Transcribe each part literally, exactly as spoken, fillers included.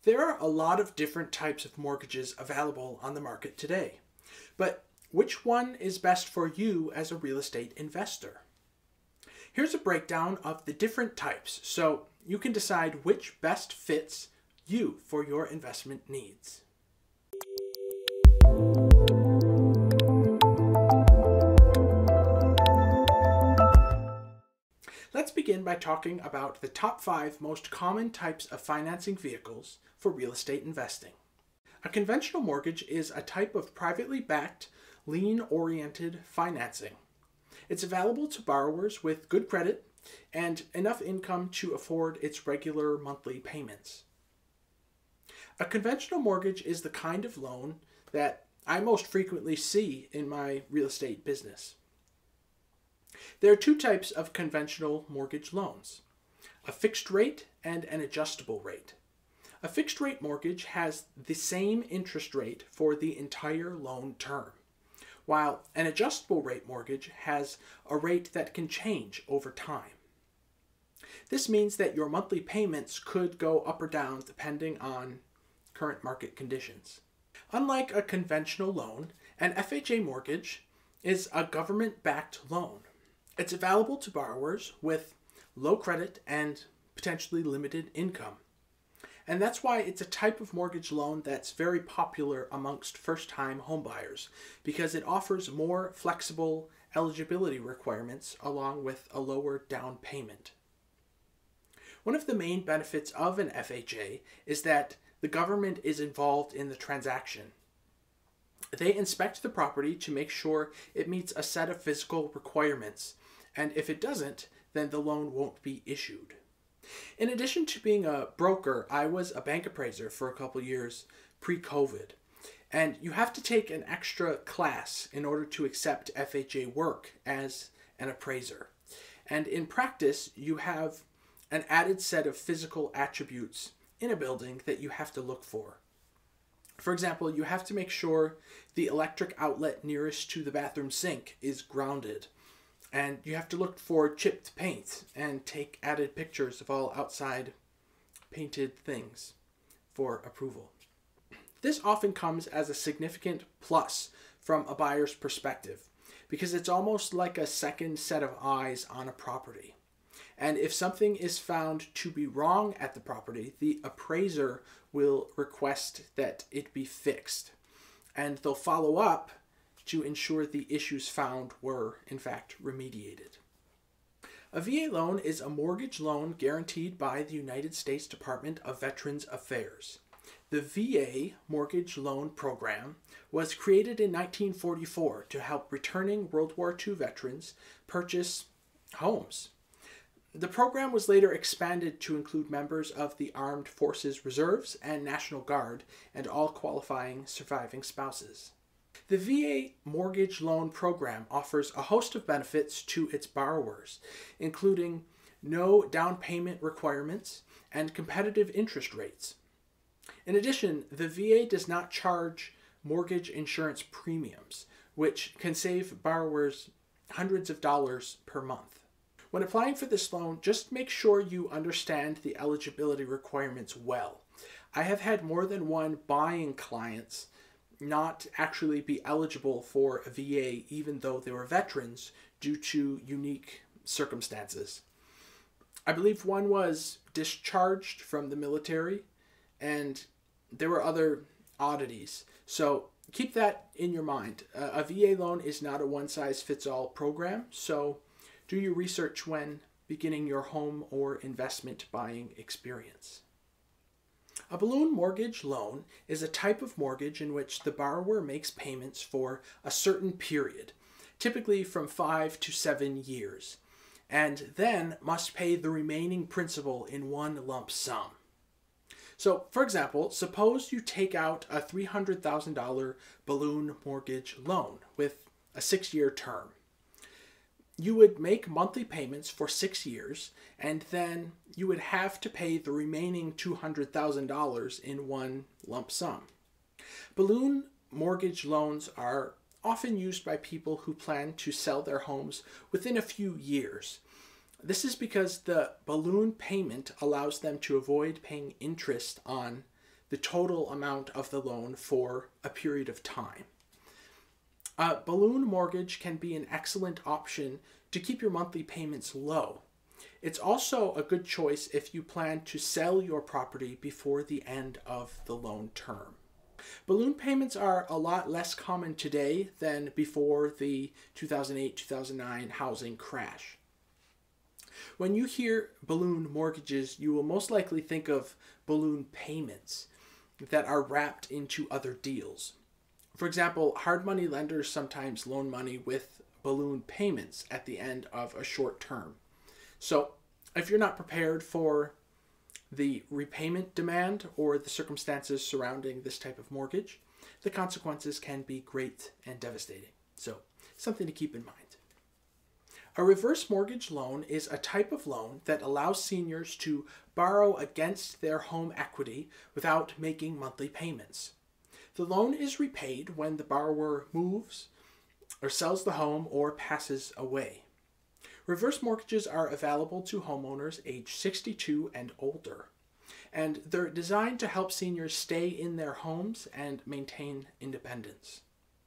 There are a lot of different types of mortgages available on the market today, but which one is best for you as a real estate investor? Here's a breakdown of the different types so you can decide which best fits you for your investment needs. Let's begin by talking about the top five most common types of financing vehicles for real estate investing. A conventional mortgage is a type of privately backed, lien-oriented financing. It's available to borrowers with good credit and enough income to afford its regular monthly payments. A conventional mortgage is the kind of loan that I most frequently see in my real estate business. There are two types of conventional mortgage loans, a fixed rate and an adjustable rate. A fixed rate mortgage has the same interest rate for the entire loan term, while an adjustable rate mortgage has a rate that can change over time. This means that your monthly payments could go up or down depending on current market conditions. Unlike a conventional loan, an F H A mortgage is a government-backed loan. It's available to borrowers with low credit and potentially limited income. And that's why it's a type of mortgage loan that's very popular amongst first-time homebuyers, because it offers more flexible eligibility requirements along with a lower down payment. One of the main benefits of an F H A is that the government is involved in the transaction. They inspect the property to make sure it meets a set of physical requirements, and if it doesn't, then the loan won't be issued. In addition to being a broker, I was a bank appraiser for a couple years pre-COVID, and you have to take an extra class in order to accept F H A work as an appraiser. And in practice, you have an added set of physical attributes in a building that you have to look for. For example, you have to make sure the electric outlet nearest to the bathroom sink is grounded. And you have to look for chipped paint and take added pictures of all outside painted things for approval. This often comes as a significant plus from a buyer's perspective, because it's almost like a second set of eyes on a property. And if something is found to be wrong at the property, the appraiser will request that it be fixed. And they'll follow up to ensure the issues found were, in fact, remediated. A V A loan is a mortgage loan guaranteed by the United States Department of Veterans Affairs. The V A Mortgage Loan Program was created in nineteen forty-four to help returning World War Two veterans purchase homes. The program was later expanded to include members of the Armed Forces Reserves and National Guard and all qualifying surviving spouses. The V A Mortgage Loan Program offers a host of benefits to its borrowers, including no down payment requirements and competitive interest rates. In addition, the V A does not charge mortgage insurance premiums, which can save borrowers hundreds of dollars per month. When applying for this loan, just make sure you understand the eligibility requirements well. I have had more than one buying clients not actually be eligible for a V A even though they were veterans due to unique circumstances. I believe one was discharged from the military, and there were other oddities. So keep that in your mind. Uh, a V A loan is not a one-size-fits-all program, so do your research when beginning your home or investment buying experience. A balloon mortgage loan is a type of mortgage in which the borrower makes payments for a certain period, typically from five to seven years, and then must pay the remaining principal in one lump sum. So, for example, suppose you take out a three hundred thousand dollars balloon mortgage loan with a six-year term. You would make monthly payments for six years, and then you would have to pay the remaining two hundred thousand dollars in one lump sum. Balloon mortgage loans are often used by people who plan to sell their homes within a few years. This is because the balloon payment allows them to avoid paying interest on the total amount of the loan for a period of time. A balloon mortgage can be an excellent option to keep your monthly payments low. It's also a good choice if you plan to sell your property before the end of the loan term. Balloon payments are a lot less common today than before the two thousand eight two thousand nine housing crash. When you hear balloon mortgages, you will most likely think of balloon payments that are wrapped into other deals. For example, hard money lenders sometimes loan money with balloon payments at the end of a short term. So if you're not prepared for the repayment demand or the circumstances surrounding this type of mortgage, the consequences can be great and devastating. So something to keep in mind. A reverse mortgage loan is a type of loan that allows seniors to borrow against their home equity without making monthly payments. The loan is repaid when the borrower moves or sells the home or passes away. Reverse mortgages are available to homeowners age sixty-two and older, and they're designed to help seniors stay in their homes and maintain independence.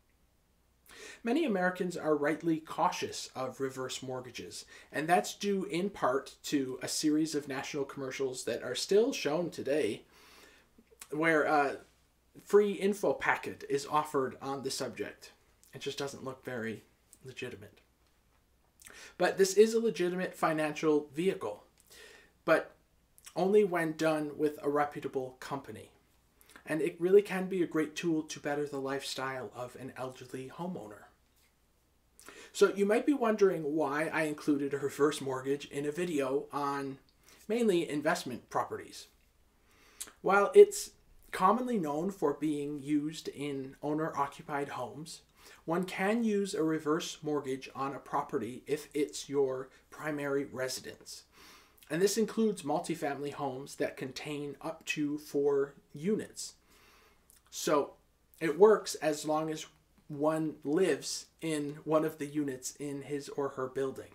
Many Americans are rightly cautious of reverse mortgages, and that's due in part to a series of national commercials that are still shown today where a free info packet is offered on the subject. It just doesn't look very legitimate. But this is a legitimate financial vehicle, but only when done with a reputable company. And it really can be a great tool to better the lifestyle of an elderly homeowner. So you might be wondering why I included a reverse mortgage in a video on mainly investment properties. While it's commonly known for being used in owner-occupied homes, one can use a reverse mortgage on a property if it's your primary residence. And this includes multifamily homes that contain up to four units. So it works as long as one lives in one of the units in his or her building.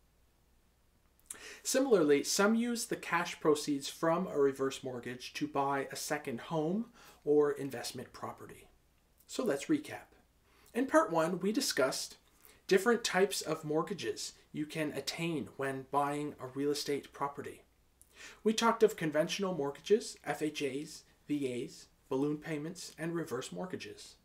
Similarly, some use the cash proceeds from a reverse mortgage to buy a second home or investment property. So let's recap. In part one, we discussed different types of mortgages you can attain when buying a real estate property. We talked of conventional mortgages, F H As, V As, balloon payments, and reverse mortgages.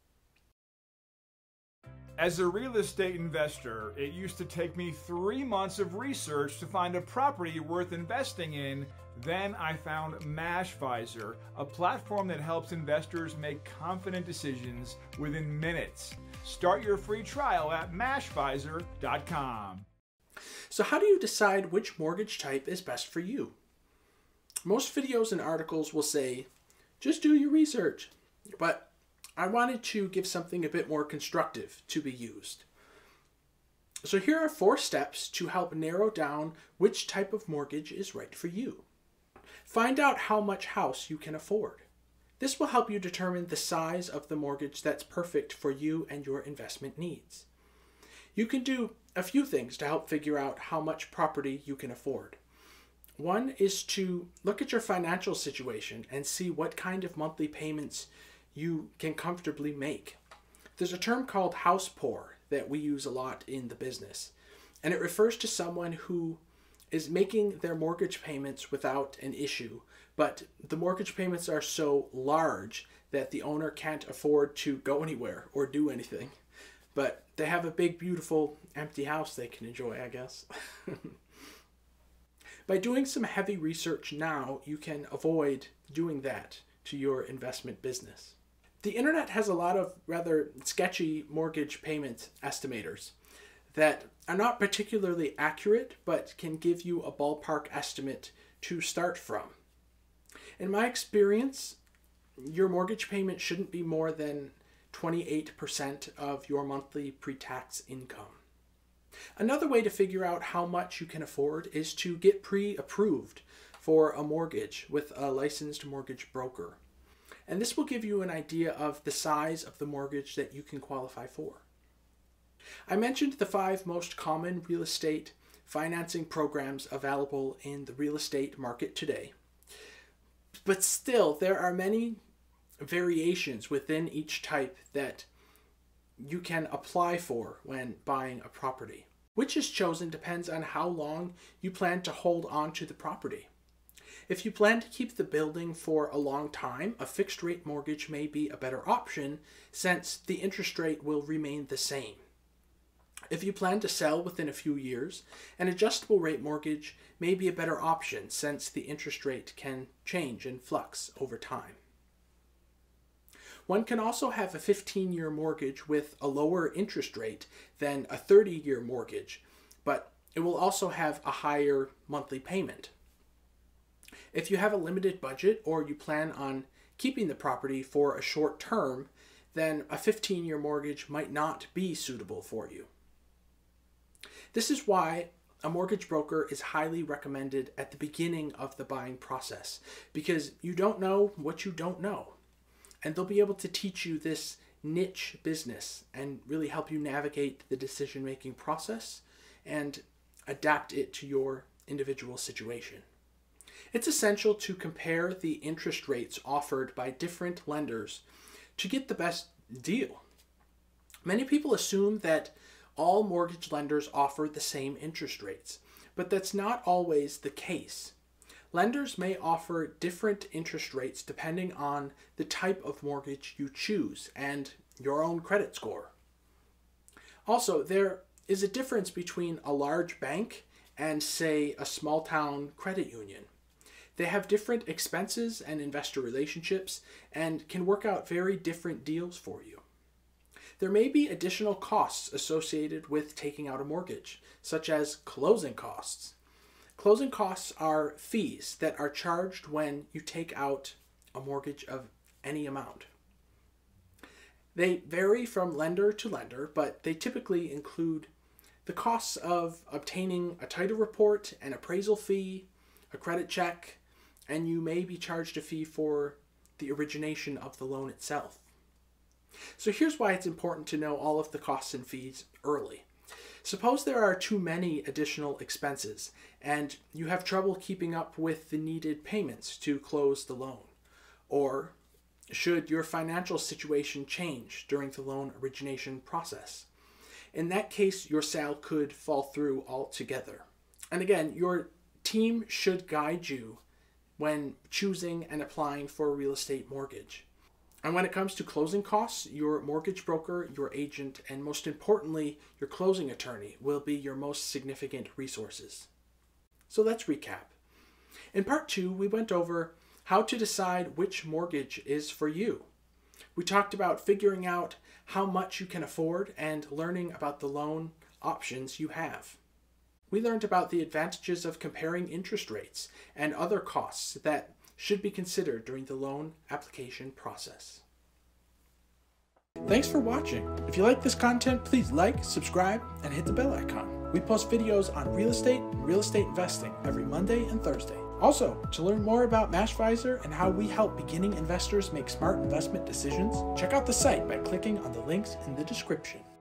As a real estate investor, it used to take me three months of research to find a property worth investing in. Then I found Mashvisor, a platform that helps investors make confident decisions within minutes. Start your free trial at mashvisor dot com. So how do you decide which mortgage type is best for you? Most videos and articles will say, just do your research. But I wanted to give something a bit more constructive to be used. So here are four steps to help narrow down which type of mortgage is right for you. Find out how much house you can afford. This will help you determine the size of the mortgage that's perfect for you and your investment needs. You can do a few things to help figure out how much property you can afford. One is to look at your financial situation and see what kind of monthly payments you can comfortably make. There's a term called house poor that we use a lot in the business, and it refers to someone who is making their mortgage payments without an issue, but the mortgage payments are so large that the owner can't afford to go anywhere or do anything, but they have a big, beautiful, empty house they can enjoy, I guess. By doing some heavy research now, you can avoid doing that to your investment business. The internet has a lot of rather sketchy mortgage payment estimators that are not particularly accurate, but can give you a ballpark estimate to start from. In my experience, your mortgage payment shouldn't be more than twenty-eight percent of your monthly pre-tax income. Another way to figure out how much you can afford is to get pre-approved for a mortgage with a licensed mortgage broker. And this will give you an idea of the size of the mortgage that you can qualify for. I mentioned the five most common real estate financing programs available in the real estate market today. But still, there are many variations within each type that you can apply for when buying a property. Which is chosen depends on how long you plan to hold on to the property. If you plan to keep the building for a long time, a fixed rate mortgage may be a better option since the interest rate will remain the same. If you plan to sell within a few years, an adjustable rate mortgage may be a better option since the interest rate can change and flux over time. One can also have a fifteen-year mortgage with a lower interest rate than a thirty-year mortgage, but it will also have a higher monthly payment. If you have a limited budget or you plan on keeping the property for a short term, then a fifteen-year mortgage might not be suitable for you. This is why a mortgage broker is highly recommended at the beginning of the buying process, because you don't know what you don't know. And they'll be able to teach you this niche business and really help you navigate the decision-making process and adapt it to your individual situation. It's essential to compare the interest rates offered by different lenders to get the best deal. Many people assume that all mortgage lenders offer the same interest rates, but that's not always the case. Lenders may offer different interest rates depending on the type of mortgage you choose and your own credit score. Also, there is a difference between a large bank and, say, a small town credit union. They have different expenses and investor relationships and can work out very different deals for you. There may be additional costs associated with taking out a mortgage, such as closing costs. Closing costs are fees that are charged when you take out a mortgage of any amount. They vary from lender to lender, but they typically include the costs of obtaining a title report, an appraisal fee, a credit check, and you may be charged a fee for the origination of the loan itself. So here's why it's important to know all of the costs and fees early. Suppose there are too many additional expenses and you have trouble keeping up with the needed payments to close the loan. Or should your financial situation change during the loan origination process? In that case, your sale could fall through altogether. And again, your team should guide you when choosing and applying for a real estate mortgage. And when it comes to closing costs, your mortgage broker, your agent, and most importantly, your closing attorney will be your most significant resources. So let's recap. In part two, we went over how to decide which mortgage is for you. We talked about figuring out how much you can afford and learning about the loan options you have. We learned about the advantages of comparing interest rates and other costs that should be considered during the loan application process. Thanks for watching. If you like this content, please like, subscribe, and hit the bell icon. We post videos on real estate and real estate investing every Monday and Thursday. Also, to learn more about Mashvisor and how we help beginning investors make smart investment decisions, check out the site by clicking on the links in the description.